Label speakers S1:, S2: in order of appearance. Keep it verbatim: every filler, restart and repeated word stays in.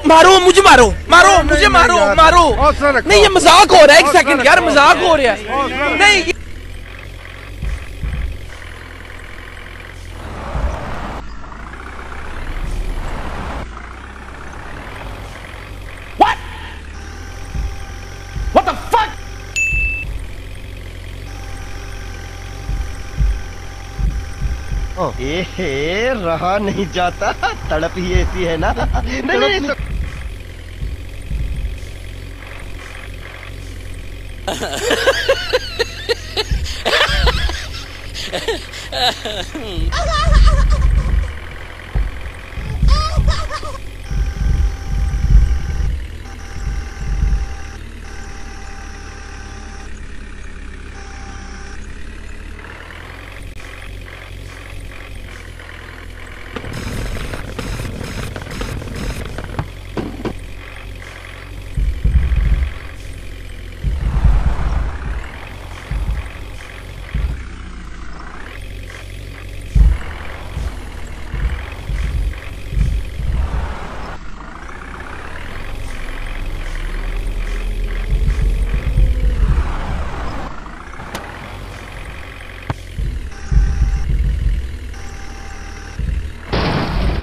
S1: मारो मुझे, मारो मारो मुझे, मारो मारो। नहीं ये मजाक हो रहा है, एक सेकंड यार, मजाक हो रहा है। नहीं
S2: What the fuck?
S3: ए रहा नहीं जाता, तड़प ही ऐसी है ना। नहीं, नहीं,